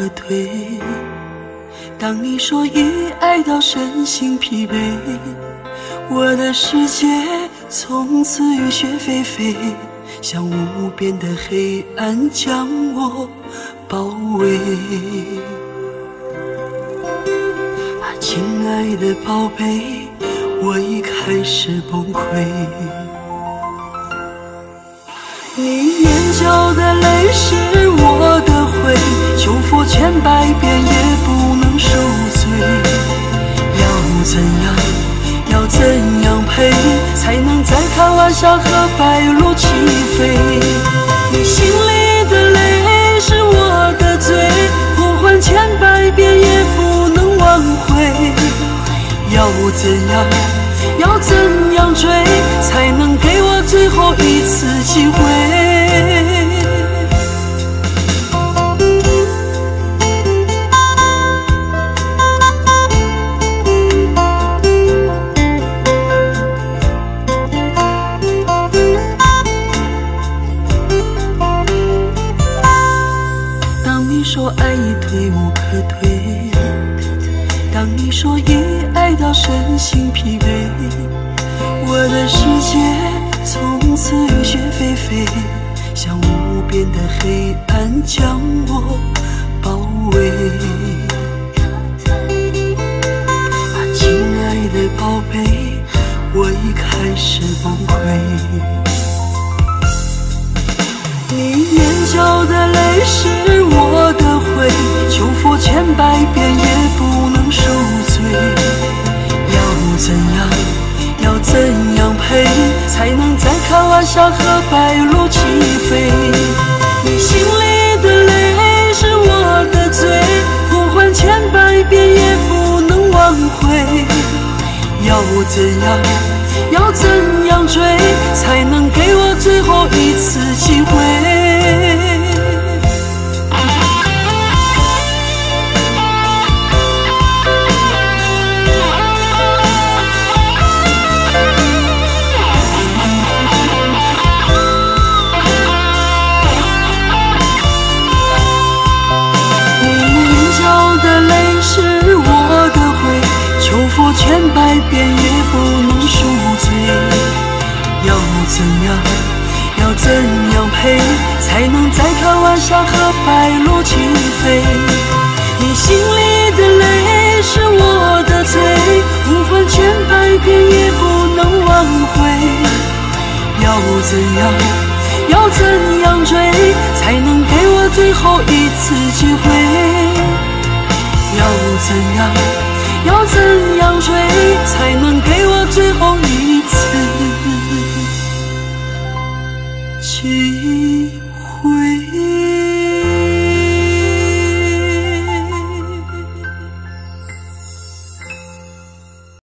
可退。当你说已爱到身心疲惫，我的世界从此雨雪霏霏，像无边的黑暗将我包围。亲爱的宝贝，我已开始崩溃。你眼角的泪是我的悔，求佛千百遍也不能赎罪。要怎样赔，才能再看晚霞和白鹭齐飞？你心里的泪是我的罪，呼唤千百遍也不能挽回。要怎样追，才能给我最后一次机会？当你说爱已退无可退，当你说已爱到身心疲惫，我的世界从此雨雪霏霏，像无边的黑暗将我包围。亲爱的宝贝，我已开始崩溃。你眼角的泪是我的悔，求佛千百遍也不能赎罪。要怎样赔，才能再看晚霞和白鹭齐飞？你心里的泪是我的罪，呼唤千百遍也不能挽回。要怎样追，才能给我最后一次机会？千百遍也不能赎罪。要怎样赔，才能再看晚霞和白鹭齐飞？你心里的泪是我的罪，呼唤千百遍也不能挽回。要怎样追，才能给我最后一次机会？要怎样追，才能给我最后一次